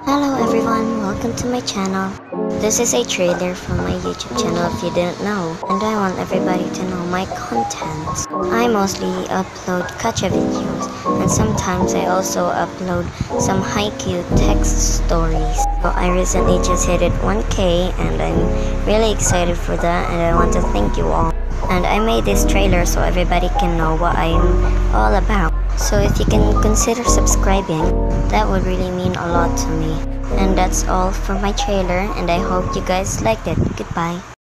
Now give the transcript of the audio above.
Hello everyone, welcome to my channel. This is a trailer from my YouTube channel if you didn't know, and I want everybody to know my content. I mostly upload gacha videos, and sometimes I also upload some haiku text stories. So I recently just hit it 1K and I'm really excited for that, and I want to thank you all. And I made this trailer so everybody can know what I'm all about. So if you can consider subscribing, that would really mean a lot to me. And that's all for my trailer, and I hope you guys liked it. Goodbye.